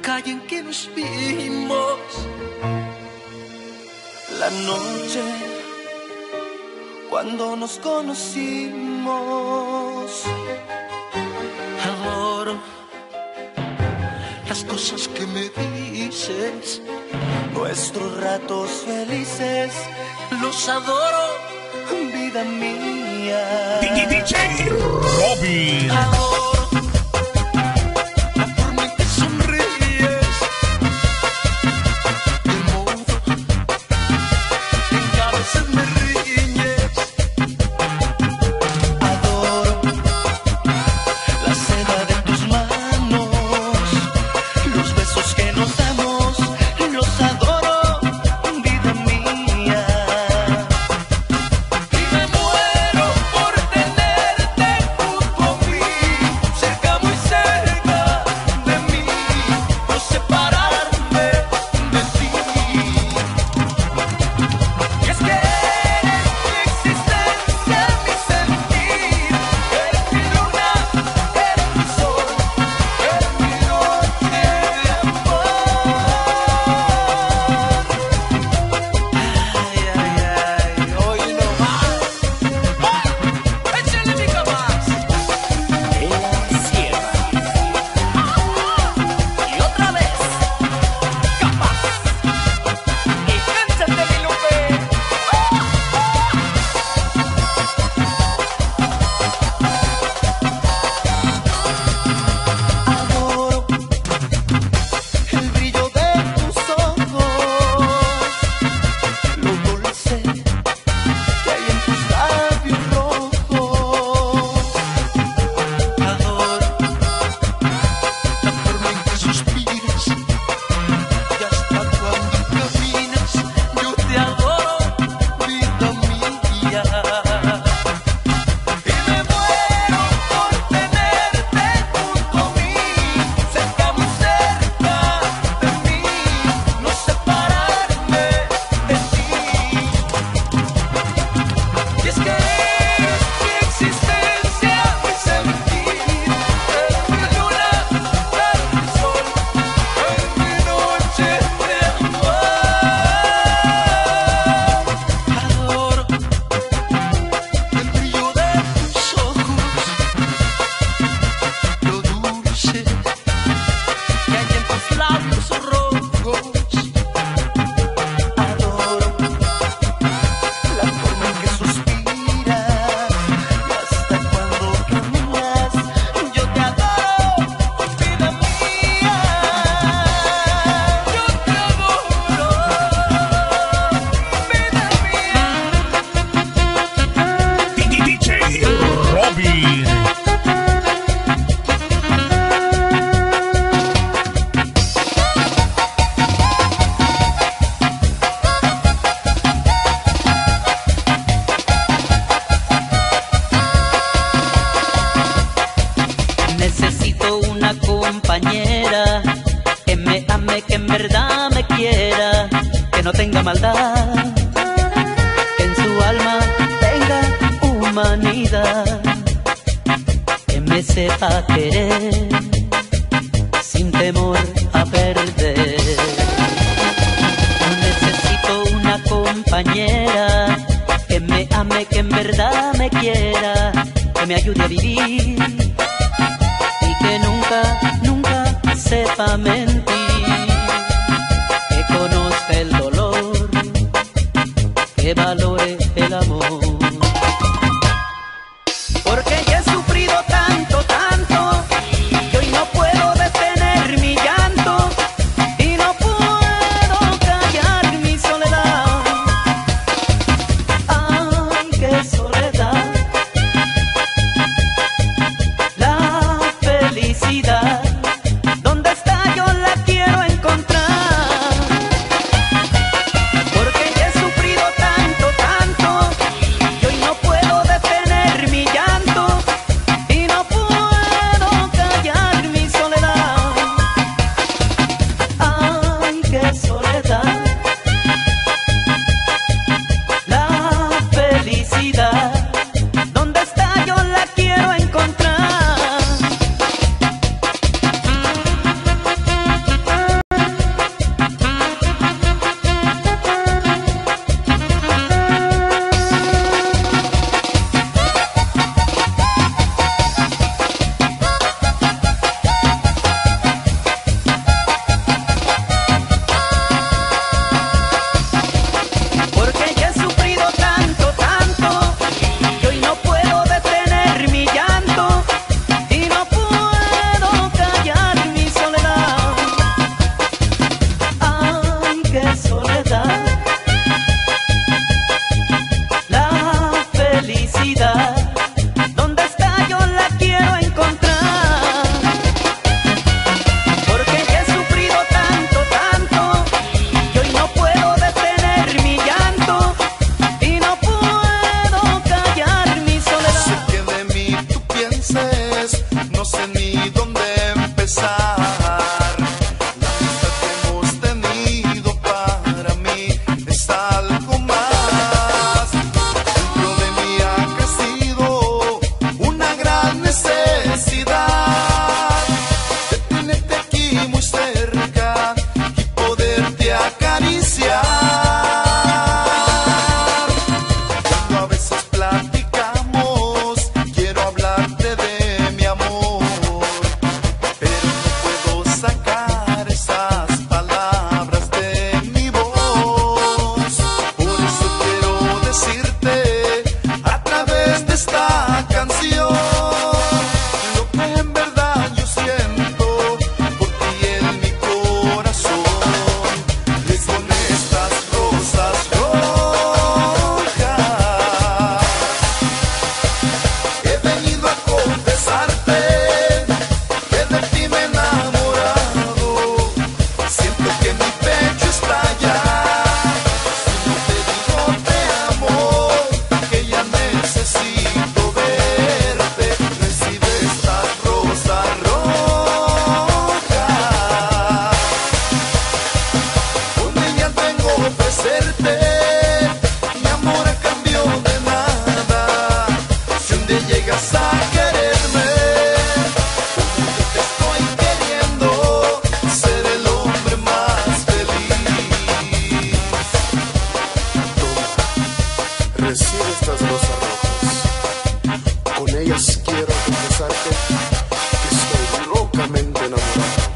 calle en que nos vimos, la noche cuando nos conocimos. Adoro las cosas que me dices, nuestros ratos felices, los adoro, vida mía. DJ Robin. Adoro la forma en que sonríes, el modo en que a veces me riñes. Adoro la seda de tus manos, los besos que nos damos, los adoro, vida mía. Y me muero por tenerte junto a mí, cerca, muy cerca de mí, no separarme de ti. Y es que eres mi existencia, mi sentir, eres mi luna, eres mi sol, eres mi noche de amor. Ay, ay, ay, hoy no más. Échale mi capaz. En la sierra. Y otra vez. Capaz. Y cántate, mi Lupe. Adoro el brillo de tus ojos, lo dulce que hay en tus labios rojos. Adoro la forma en que suspiras, y hasta cuando caminas, yo te adoro, vida mía. Y me muero por tenerte junto a mí, cerca, muy cerca de mí, no separarme de ti. Y es que eres mi existencia, mi sentir, eres mi luna, eres mi sol, eres mi noche de amor. Adoro el brillo de tus ojos, lo dulce que hay en tus labios rojos. Adoro la forma en que suspiras, y hasta cuando caminas, yo te adoro, vida mía. Yo te adoro, vida mía. DJ Robin. Necesito una compañera que me ame, que en verdad me quiera, que no tenga maldad, que en su alma tenga humanidad, que me sepa querer sin temor a perder. Yo necesito una compañera que me ame, que en verdad me quiera, que me ayude a vivir y que nunca, nunca sepa mentir, que conozca el dolor, que valore el amor. Porque ya he sufrido tanto, tanto, que hoy no puedo detener mi llanto y no puedo callar mi soledad. Ay, qué soledad. La felicidad, ¿dónde está? Yo la enamorado.